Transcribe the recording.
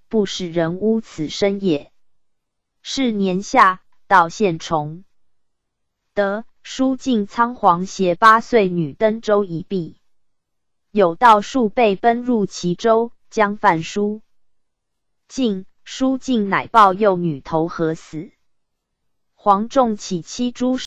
不使人污此身也。是年夏，到县崇德，书尽仓皇携8岁女登舟一避，有道数倍奔入其州，将犯书尽，书尽乃报幼女投河死。黄仲起妻诛